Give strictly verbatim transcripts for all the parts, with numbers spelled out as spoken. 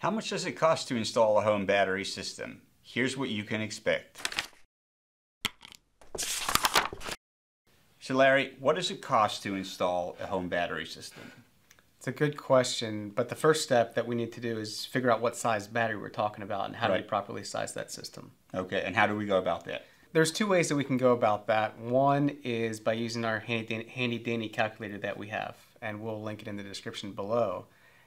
How much does it cost to install a home battery system? Here's what you can expect. So Larry, what does it cost to install a home battery system? It's a good question, but the first step that we need to do is figure out what size battery we're talking about and how Right. do we properly size that system. Okay, and how do we go about that? There's two ways that we can go about that. One is by using our handy, handy dandy calculator that we have, and we'll link it in the description below.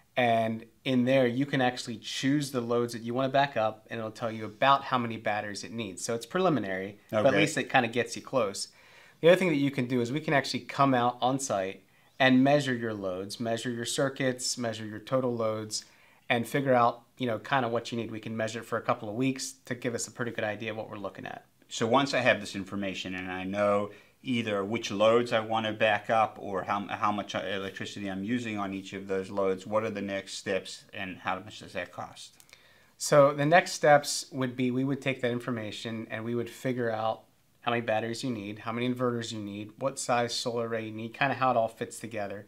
And in there, you can actually choose the loads that you want to back up, and it'll tell you about how many batteries it needs. So it's preliminary, but at Okay. least it kind of gets you close. The other thing that you can do is we can actually come out on site and measure your loads, measure your circuits, measure your total loads, and figure out, you know, kind of what you need. We can measure it for a couple of weeks to give us a pretty good idea of what we're looking at. So once I have this information and I know either which loads I want to back up or how, how much electricity I'm using on each of those loads, what are the next steps and how much does that cost? So the next steps would be we would take that information and we would figure out how many batteries you need, how many inverters you need, what size solar array you need, kind of how it all fits together.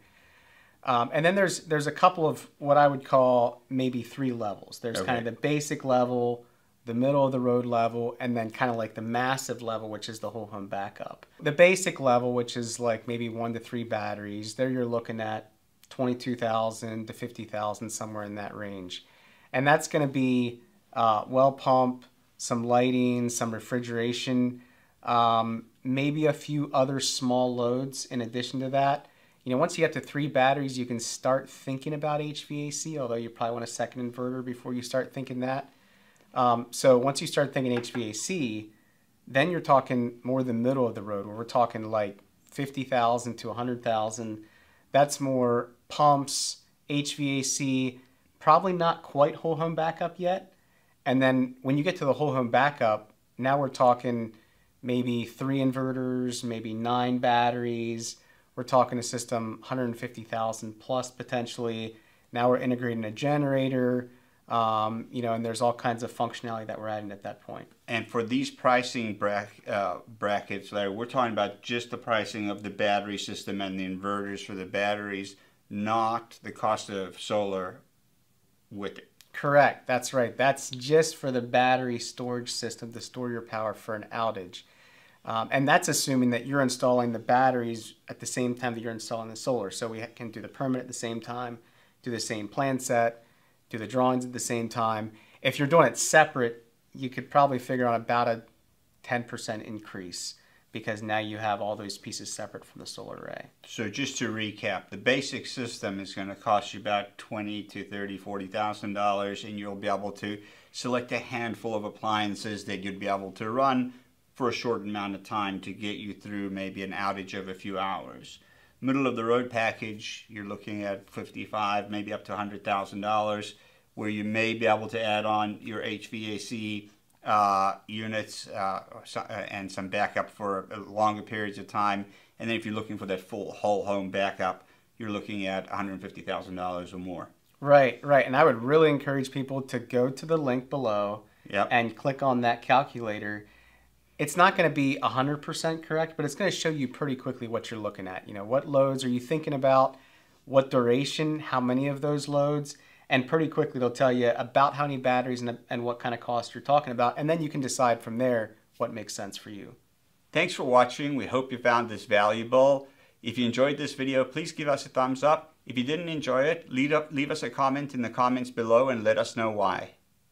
Um, and then there's there's a couple of what I would call maybe three levels. There's Okay. kind of the basic level, the middle of the road level, and then kind of like the massive level, which is the whole home backup. The basic level, which is like maybe one to three batteries, there you're looking at twenty-two thousand to fifty thousand, somewhere in that range. And that's going to be uh, well pump, some lighting, some refrigeration, um, maybe a few other small loads in addition to that. You know, once you get to three batteries, you can start thinking about H V A C, although you probably want a second inverter before you start thinking that. Um, so once you start thinking H V A C, then you're talking more the middle of the road, where we're talking like fifty thousand to one hundred thousand. That's more pumps, H V A C, probably not quite whole home backup yet. And then when you get to the whole home backup, now we're talking maybe three inverters, maybe nine batteries. We're talking a system one hundred fifty thousand plus potentially. Now we're integrating a generator. Um, you know, and there's all kinds of functionality that we're adding at that point. And for these pricing bra uh, brackets, Larry, we're talking about just the pricing of the battery system and the inverters for the batteries, not the cost of solar with it. Correct. That's right. That's just for the battery storage system to store your power for an outage. Um, and that's assuming that you're installing the batteries at the same time that you're installing the solar. So we can do the permit at the same time, do the same plan set, do the drawings at the same time. If you're doing it separate, you could probably figure out about a ten percent increase because now you have all those pieces separate from the solar array. So just to recap, the basic system is going to cost you about twenty to thirty, forty thousand dollars, and you'll be able to select a handful of appliances that you'd be able to run for a short amount of time to get you through maybe an outage of a few hours. Middle of the road package, you're looking at fifty-five, maybe up to one hundred thousand dollars, where you may be able to add on your H V A C uh, units uh, and some backup for longer periods of time. And then if you're looking for that full whole home backup, you're looking at one hundred fifty thousand dollars or more. Right, right. And I would really encourage people to go to the link below Yep. and click on that calculator. It's not going to be one hundred percent correct, but it's going to show you pretty quickly what you're looking at. You know, what loads are you thinking about, what duration, how many of those loads, and pretty quickly it'll tell you about how many batteries and, and what kind of cost you're talking about, and then you can decide from there what makes sense for you. Thanks for watching. We hope you found this valuable. If you enjoyed this video, please give us a thumbs up. If you didn't enjoy it, leave, up, leave us a comment in the comments below and let us know why.